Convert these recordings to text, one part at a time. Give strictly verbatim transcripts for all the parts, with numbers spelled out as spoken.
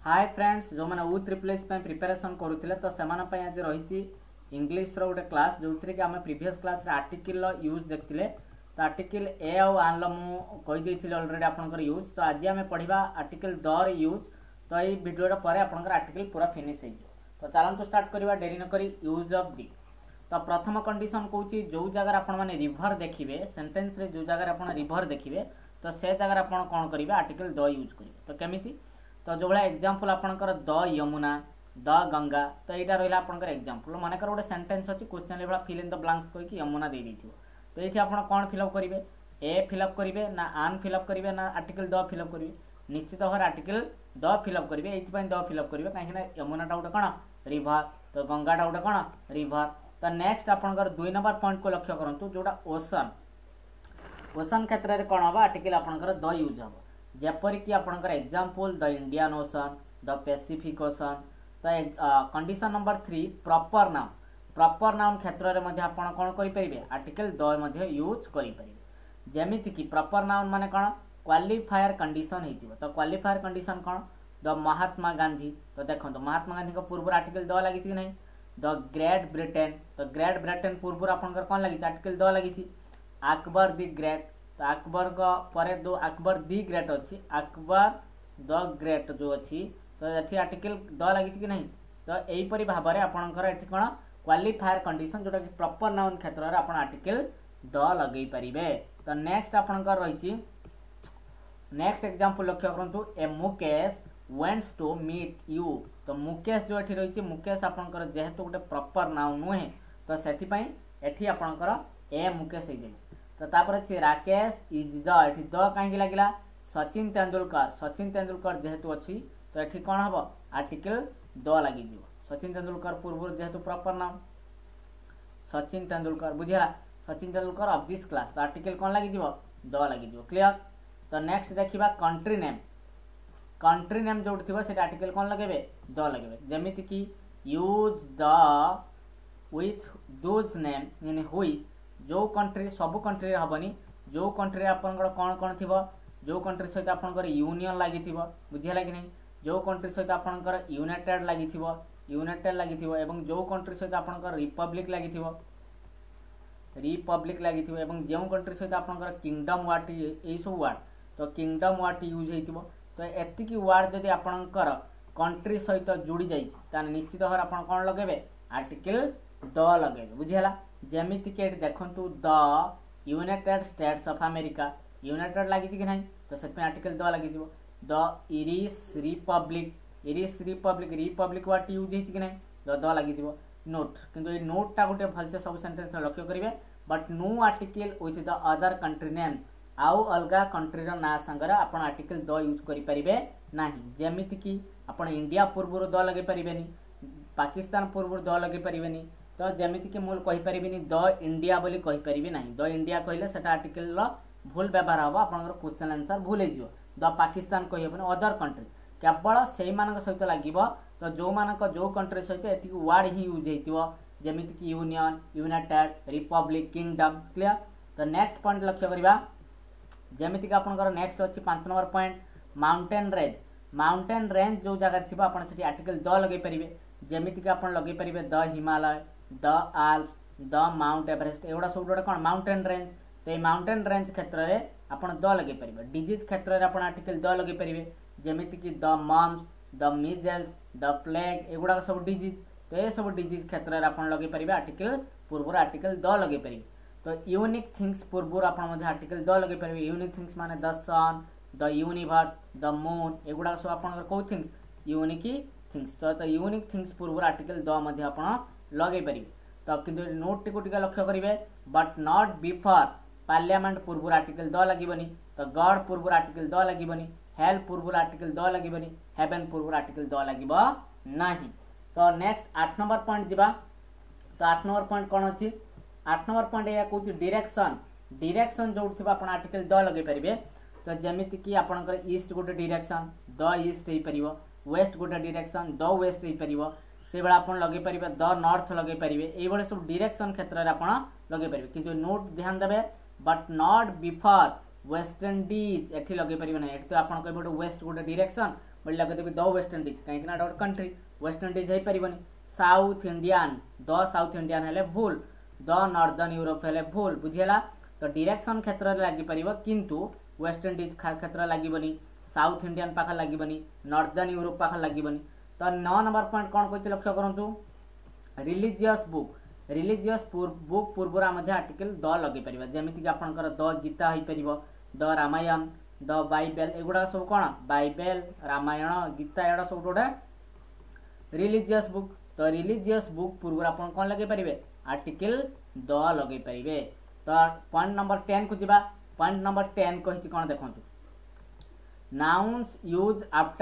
Hi friends जो मैंने उ ट्रिपल एस प्रिपेरेसन करुले तो से आज रही इंग्लीश रो गोटे क्लास जो कि आम प्रीवियस क्लास रे आर्टिकल यूज देखते तो आर्टिकल ए आउ आन मुझे अलरेडी आपंकर यूज तो आज आम पढ़ा आर्टिकल द यूज तो ये भिडियो पर आपंकर आर्टिकल पूरा फिनिश हो तो चलते स्टार्ट करवा डेरी नक यूज ऑफ दी। तो प्रथम कंडीशन कौन जो जगह आप रिभर देखिए सेंटेंस रे जो जगह आप रिभर देखिए तो से जगह आप कौन करेंगे आर्टिकल द यूज करेंगे तो केमिति तो जो भाई एग्जांपल आपनकर द यमुना द गंगा तो यहाँ रहा आपंकर एग्जांपल मनकर गोटे सेंटेंस अच्छी क्वेश्चन भाई फिल इन द ब्लांक्स कहीकि यमुना दे दी तो ये आप कौन फिलअप करेंगे ए फिलअप करेंगे ना आन फिलअप करेंगे ना आर्टिकल द फिलअप करेंगे निश्चित भाव आर्टिकल द फिलअप करेंगे ये द फिलअप करेंगे कहीं यमुनाटा गोटे कौन रिभर तो गंगाटा गोटे कौन रिभर। तो नेक्स्ट आपंकर दुई नंबर पॉइंट को लक्ष्य करूँ जोटा ओशन ओशन क्षेत्र में कौन हम आर्टिकल आपंकर द यूज हम जेपरिक आपंकर example the Indian Ocean the Pacific Ocean. तो condition number three proper noun proper noun क्षेत्र में आप कौन करेंगे आर्टिकल द यूज करेंगे जमीती कि प्रॉपर नाउन माने कौन क्वालिफायर कंडीशन हो तो क्वालिफायर कंडीशन कौन द महात्मा गांधी तो देखो तो महात्मा गांधी पूर्व आर्टिकल द लगी कि नहीं द ग्रेट ब्रिटेन तो ग्रेट ब्रिटेन पूर्व आपंकर कौन लगी आर्टिकल द लगी अकबर दि ग्रेट तो अकबर पर दो अकबर दि ग्रेट अच्छी अकबर द ग्रेट जो अच्छी तो ये आर्टिकल द लगी कि नहीं तो यहीपरी भाव में आपंकर ये कौन क्वालिफायर कंडीशन जोटा कि प्रॉपर नाउन क्षेत्र में आप आर्टिकल द लगे पारे। तो नेक्स्ट आपंकर रही नेक्स्ट एग्जांपल लक्ष्य करूँ a Mukesh wants to meet you तो मुकेश जो ये रही मुकेश आपंकर जेहेतु गोटे प्रॉपर नाउन नुहे तो से एठी आपंकर ए मुकेश हो तो तापर अच्छे राकेश इज द ये द कहीं लगे सचिन तेंदुलकर सचिन तेंदुलकर जेहेतु अच्छी तो ये कौन हम आर्टिकल द लगी सचिन तेंदुलकर पूर्व जेहेतु प्रॉपर नाउन सचिन तेंदुलकर बुझेगा Sachin Tendulkar of this class तो आर्टिकल कौन लगी द लगी क्लियर। तो नेक्स्ट देखा कंट्री नेम कंट्री नेम जो थी से आर्टिकल कौन लगे द लगे जमीती कि use the with those name in हुई जो कंट्री सब कंट्री हेनी जो कंट्री आपंकर कौन कौन थी जो कंट्री सहित आपंकर यूनियन लगी बुझेगा कि नहीं जो कंट्री सहित आपंकर यूनाइटेड लगी यूनाइटेड लगी जो कंट्री सहित आपंकर रिपब्लिक लगी रिपब्लिक लगी जो कंट्री सहित आपंकर किंगडम वार्ड यही सब वार्ड तो किंगडम वार्ड यूज हो तो एतिकी वार्ड जदि आपंकर कंट्री सहित जोड़ी जाए निश्चित भाव आप कौन लगे आर्टिकल द लगे बुझेगा जमीती कि देखु the United States of America United लगी कि नहीं तो से आर्टिकल द लगी the Irish Republic Irish Republic Republic word use हो नहीं तो द लगी नोट किंतु ये नोटा गोटे भलसे सब सेंटेंस लक्ष्य करेंगे but no article with the other country name आउ अलग कंट्री ना सांगे आप आर्टिकल द यूज करेंगे ना जमीती कि आप इंडिया पूर्व द लगे पारे पाकिस्तान पूर्व द लगे पारे तो जमीती कि मुझे कहीपरि द इंडिया बोली कहीपरि ना द इंडिया कहले से आर्टिकल भूल व्यवहार हम आप क्वेश्चन आंसर भूल हो द पाकिस्तान कहीबन अदर कंट्री केवल से सहित लगे तो जो मानक जो कंट्री सहित ये वार्ड ही यूज हो जमीती कि union united republic kingdom clear. तो नेक्स्ट पॉइंट लक्ष्य करवा जमीती कि आपंकर नेक्स्ट अच्छी पांच number point mountain range mountain range जो जगह थी आप आर्टिकल द लगे पारे जमीती कि आप लगे पारे the Himalaya the Alps the Mount Everest एगुड़ा सब गोटे कौन माउंटेन रेंज तो ये माउंटेन रेंज क्षेत्र में आप द लगे पारे डिजीज क्षेत्र में आप आर्टिकल द लगे पारे जमीती कि the mumps the measles the plague एगुड़ा सब डिजीज तो ये सब डिजीज क्षेत्र में आप लगे पारे आर्टिकल पूर्व आर्टिकल द लगे पारे। तो यूनिक थिंग्स पूर्व आप आर्टिकल द लगे पारे यूनिक थिंग्स माने the sun the universe the moon एगुड़ा सब आप कौ थिंग्स यूनिक थिंग्स तो, तो यूनिक थिंग्स पूर्व आर्टिकल द आप लगे पारे। तो किंतु नोट टी लक्ष्य करेंगे बट नॉट बिफोर पार्लियामेंट पूर्व आर्टिकल द लगे तो गॉड पूर्व आर्टिकल द लगे हेल पूर्व आर्टिकल द लगे हेवन पूर्व आर्टिकल द लगे ना। तो नेक्स्ट आठ नंबर पॉइंट जा तो आठ नंबर पॉइंट कौन अच्छी आठ नंबर पॉइंट या कौन डायरेक्शन डायरेक्शन जो थी आप आर्टिकल द लगे पारे तो जमीती कि आपंकर ईस्ट गोटे डायरेक्शन द ईस्ट हो पार वेस्ट गोटे डायरेक्शन द वेस्ट हो पार से भाई आप लगे पारे द नॉर्थ लगे पारे ये सब डायरेक्शन क्षेत्र में आप लगे पारे किंतु नोट ध्यान देवे but not before West Indies एठी लगे पारे ना तो आप वेस्ट गोटे डायरेक्शन बोली लगे द वेस्ट इंडीज कहीं गोटे कंट्री वेस्ट इंडीज हो पारनि South Indian the South Indian हेले भूल द नॉर्दर्न यूरोप हेले भूल बुझीला तो डायरेक्शन क्षेत्र में लगी पार किंतु वेस्ट इंडीज क्षेत्र लगभग साउथ इंडियन पाख लगभग नॉर्दर्न यूरोप पाख लगभग तो नौ नंबर पॉइंट कौन कही लक्ष्य करूँ रिलीजियस बुक रिलीजियस बुक पूर्व आर्टिकल द लगे पार जमीक आपंकर द गीता हो पार द रामायण द बाइबल एगुड़ा सब कौन बाइबल रामायण गीता एगुड़ा सब गोटे रिलीजियस बुक तो रिलीजियस बुक पूर्व आप कौन लगे पारे आर्टिकल द लगे पारे तो पॉइंट नंबर टेन को जीवा पॉइंट नंबर टेन कही कौन देखो nouns use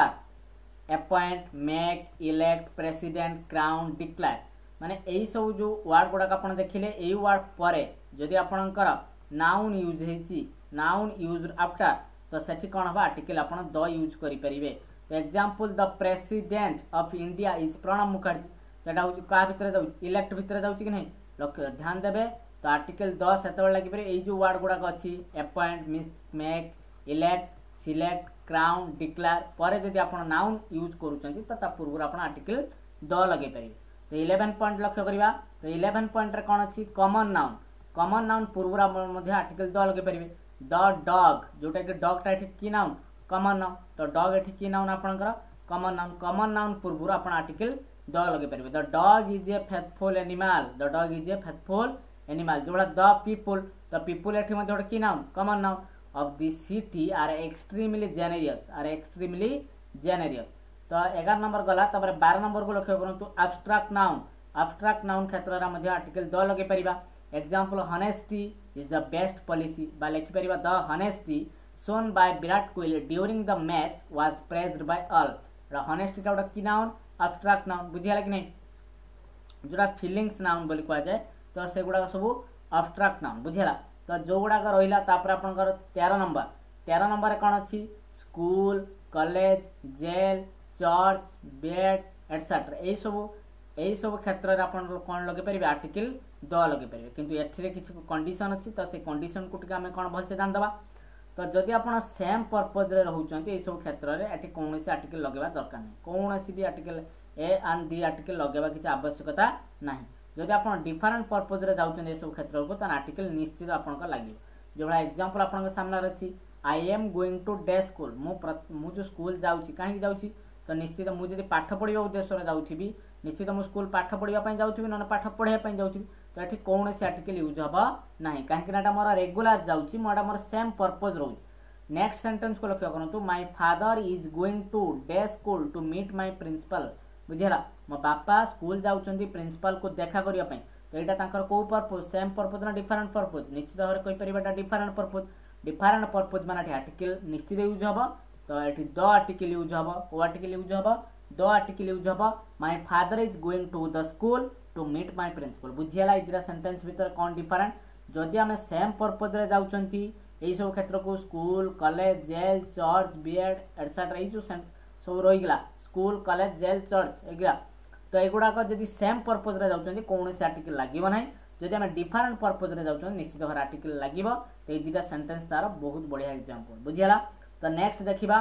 after appoint make elect president crown declare माने यही सब जो वार्ड गुड़ाक आप देखिले यही वार्ड पर जदि आपणकर नाउन यूज होती नाउन यूज आफ्टर तो सेठी कौन हम आर्टिकल आप द यूज करेंगे तो example the president of India is Pranab Mukherjee तो हूँ क्या भितर जाऊँ इलेक्ट भितर जाऊँ कि नहीं ध्यान देवे तो आर्टिकल द से लगे ये जो वार्ड गुड़ाक अच्छी appoint miss make elect select crown declare पर जब आप नाउन यूज करुँच तो पूर्व आप आर्टिकल द लगे पारे तो इलेवेन पॉइंट लक्ष्य करवा तो इलेवेन पॉइंट रे कौन अच्छी कॉमन नाउन कॉमन नाउन पूर्व आर्टिकल द लगे पारे द डॉग जोटा कि डॉगटा ये कि नाउन कॉमन नाउन तो डॉग ये कि नाउन आपंकर कॉमन नाउन कॉमन नाउन पूर्व आप आर्टिकल द लगे पारे the dog is a faithful animal the dog is a faithful animal जो द पीपुल द पीपुल ये गोटे कि noun common noun of the city are extremely generous are extremely generous तो एगार नंबर गला तब बारह नंबर को लक्ष्य करूँ एब्स्ट्रैक्ट नाउन एब्स्ट्रैक्ट नाउन क्षेत्र में आर्टिकल द लगे पार example honesty is the best policy बा लिखिपर the honesty shown by Virat Kohli during the match was praised by all हनेस्टीटा गोटे कि नाउन एब्स्ट्रैक्ट नाउन बुझीगला कि नहीं जोटा फिलिंग्स नाउन बोली कह जाए तो से गुड़ाक सब एब्स्ट्रैक्ट नाउन बुझीगला तो जो गुड़ाक रहा तापर आपंकर तेरह नंबर तेरह नंबर कौन अच्छी school college jail church bed etcetera यही सब यही सब क्षेत्र में आप कौन लगे पारे आर्टिकल द लगे पारे किंतु एठिरे किसी कंडीशन अच्छी तो से कंडीशन को आम कौन भलसे जानदे तो जदि आप सेम पर्पज रोचान ये सब क्षेत्र में ये कौन आर्टिकल लगे दरकार नहीं कौन भी article a and the article लगे किसी आवश्यकता ना जदि आप डिफरेंट पर्पज जाऊँ सब क्षेत्र को आर्टिकल निश्चित आप लगे जो भाई एग्जांपल आप सामने अच्छी I am going to the school मु जो स्कूल जाऊँगी कहीं जाऊँगी तो निश्चित मुझे पाठ पढ़ा उद्देश्य जाऊँगी निश्चित मुझे स्कूल पाठ पढ़ापी जाऊँगी ना पाठ पढ़ापी जाऊँगी तो ये कौन से आर्टिकल यूज हम ना कहीं मोर रेगुलर जाऊँगी मोटा मोर सेम पर्पज रोज नेक्स्ट सेंटेंस को लक्ष्य करूँ my father is going to the school to meet my principal बुझेगा मो बापा स्कूल जाऊँगी प्रिंसिपल को देखा करने तो यहाँ कौ पर्पज सेम पर्पज ना डिफरेंट पर्पज निश्चित भाव में कहीपर डिफरेंट पर्पज डिफरेंट पर्पज माने आर्टिकल निश्चित यूज हम तो ये द आर्टिकल यूज हम को आर्टिकल यूज हम द आर्टिकल यूज हम my father is going to the school to meet my principal बुझीगला इधर सेंटेंस भीतर कौन डिफरेंट जदि आम सेम पर्पज जाऊँगी यही सब क्षेत्र को school college jail church bed etcetera ये सब रहीगला स्कूल कॉलेज जेल चर्च एगुड़ा तो एगुड़ाक जब सेम पर्पज जाऊँगी कौन से आर्टिकल लगे ना जदि आम डिफरेंट पर्पज जाऊँ निश्चित भाव आर्टिकल लगे तो ये दुटा सेंटेंस तार बहुत बढ़िया एग्जांपल बुझीगला तो नेक्स्ट देखा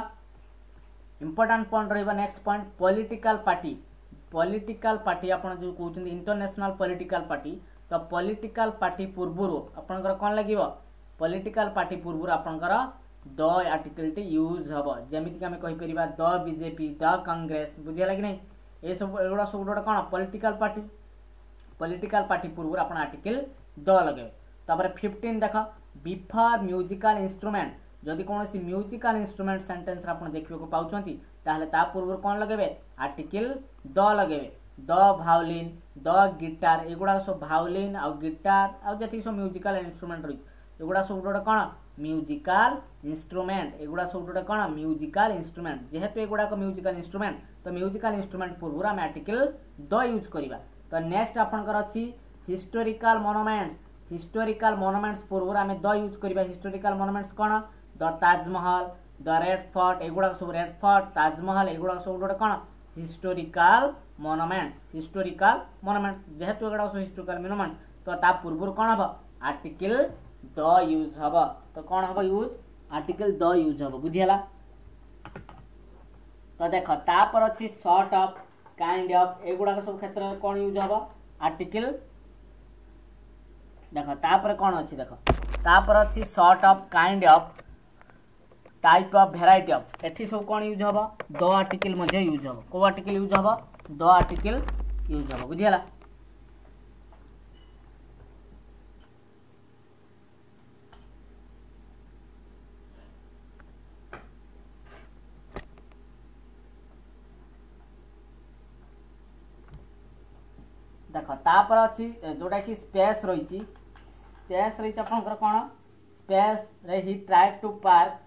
इंपोर्टेंट पॉइंट रहा next point political party political party आप जो कहते इंटरनेशनल पॉलिटिकल पार्टी तो पॉलिटिकल पार्टी पूर्व आपंकर कौन लगे पॉलिटिकल पार्टी पूर्व आपंकर द आर्टिकल टी यूज हम जमीक आम कहीपर द बीजेपी द कांग्रेस बुझेगा कि नहीं ये सब एगुड़ा सब गोटे कौन पॉलिटिकल पार्टी पॉलिटिकल पार्टी पूर्व आप आर्टिकल द लगे तापर फिफ्टीन देख बिफोर म्यूजिकल इंस्ट्रूमेंट जदि कौन सी म्यूजिकल इंस्ट्रूमेंट सेंटेंस आप देखा पाँच ताहले ता पूर्व कौन लगे आर्टिकल द लगे द भायोलिन द गिटार एगुड़ा सब भायोलिन आ गिटार आ जी सब म्यूजिकल इंस्ट्रूमेंट रही एगुड़ा सब गोटे कौन म्यूजिकल इंस्ट्रूमेंट एगुड़ा सब गोटे कौन म्यूजिकल इंस्ट्रूमेंट जेहेतु एगुड़ाक म्यूजिकल इंस्ट्रूमेंट तो म्यूजिकल इंस्ट्रूमेंट पूर्व आम आर्टिकल द यूज करवा तो नेक्स्ट आपंकर अच्छी हिस्टोरिकल मोनुमेंट्स हिस्टोरिकल मोनुमेंट्स पूर्व आम द यूज करवा हिस्टोरिकल मोनुमेंट्स कौन द ताजमहल द रेड फोर्ट एगुड़ा सब रेड फोर्ट ताजमहल एगुड़ा सब गोटे कौन हिस्टोरिकल मोनुमेंट्स हिस्टोरिकल मोनुमेंट्स जेहेतु एगुड़ा सब हिस्टोरिकल मोनुमेंट्स तो ता पूर्व कौन हम आर्टिकल द यूज हम तो कौन हम यूज आर्टिकल द यूज हम बुझीगला तो देख तापर अच्छी सॉर्ट ऑफ काइंड ऑफ एगुड़ा सब क्षेत्र में कौन यूज हम आर्टिकल देख तापर कौन अच्छी देख तापर अच्छी sort of kind of type of variety of एठी सब कौन यूज हम द आर्टिकल मजे यूज हम को आर्टिकल यूज हम द आर्टिकल यूज हम बुझीला देख तापर अच्छी जोटा कि स्पेस रही स्पेस रही आपंकर कौन स्पेस रे ही ट्राई टू पार्क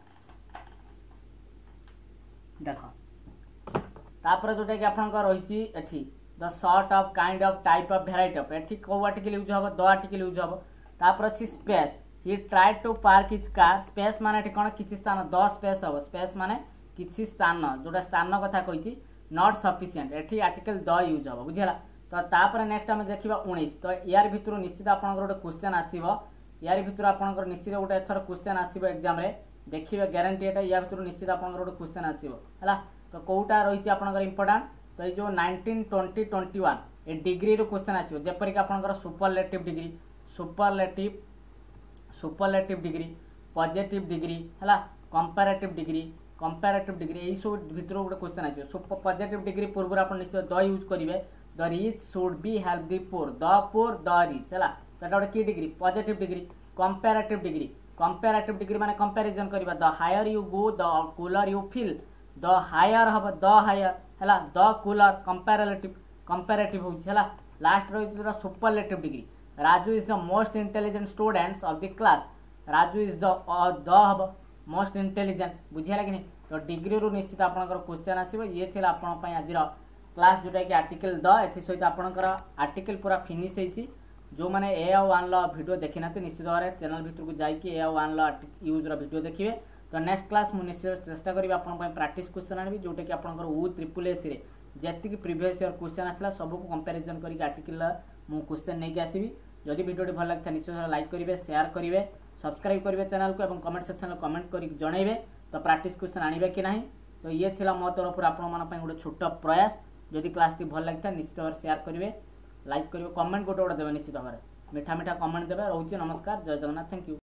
देख तापर जोटा कि आपंकर रही एठी the sort of kind of type of variety of एठी को आर्टिकल यूज हम द आर्टिकल यूज हम तापर अच्छी space he try to park his car space माने एठी कौन किछि स्थान द स्पेस हम स्पेस माने किछि स्थान जोटा स्थान कथा कहि नॉट सफिशिएंट एठी आर्टिकल द यूज हम बुझिला तो तापर नेक्स्ट आम देखा उन्नीस तो यार भितर निश्चित आपंकर गोटे क्वेश्चन आसो यार भितर आपंकर निश्चित गोटे एथर क्वेश्चन आसो एग्जाम रे देखिए ग्यारंटी एटा या भितर निश्चित आपंकर गोटे क्वेश्चन आसो है तो कौटा रही आपंकर इंपोर्टाट तो ये जो नाइंटीन ट्वेंटी ट्वेंटी वन ए डिग्री रो क्वेश्चन आसो जेपरिक आपंकर superlative degree superlative superlative degree positive degree है कंपैरेटिव डिग्री कंपैरेटिव डिग्री यही सब भितर गोटे क्वेश्चन आसो पॉजिटिव डिग्री पूर्व आप निश्चित द यूज करेंगे the rich should be help the poor the poor the rich है तो गोटे की degree positive degree comparative degree comparative degree माने कंपैरिजन करबा the higher you go the cooler you feel the higher हब the higher है the cooler comparative comparative होला last रही superlative degree Raju is the most intelligent students of the class Raju is the the हब most intelligent बुझिला कि नहीं तो degree रू निश्चित आपनकर क्वेश्चन आसीबो ये थिला आपन पय आजिर क्लास जोटा कि आर्टिकल द एथि सहित आपनकर आर्टिकल पूरा फिनिश होईची जो माने ए आ वन लो वीडियो देखि नाते निश्चित भाबरे चैनल भितर को जाई कि ए आ वन लो यूज रो वीडियो देखिबे तो नेक्स्ट क्लास मु निश्चित चेष्टा करिबा आपन पय प्रैक्टिस क्वेश्चन आनिबी जोटा कि आपनकर ओ ट्रिपल एस रे जेति कि प्रीवियस ईयर क्वेश्चन आथला सब को कंपैरिजन करी आर्टिकल मु क्वेश्चन नै कि आसीबी जदि वीडियो भल लागथा निश्चित लाइक करिवे शेयर करिवे सब्सक्राइब करिवे चैनल को एवं कमेंट सेक्शन में कमेंट करी जणैबे तो प्रैक्टिस क्वेश्चन आनिबे कि नाही तो ये थिला मो तरफ आपन मन पय गोटे छोट प्रयास जदि क्लास टी भल लगता निश्चित भाव शेयर करेंगे लाइक करेंगे कमेंट गोटे गोटे देवे निश्चित भाव मीठा मीठा कमेंट देवे रोचे नमस्कार जय जगन्नाथ थैंक यू।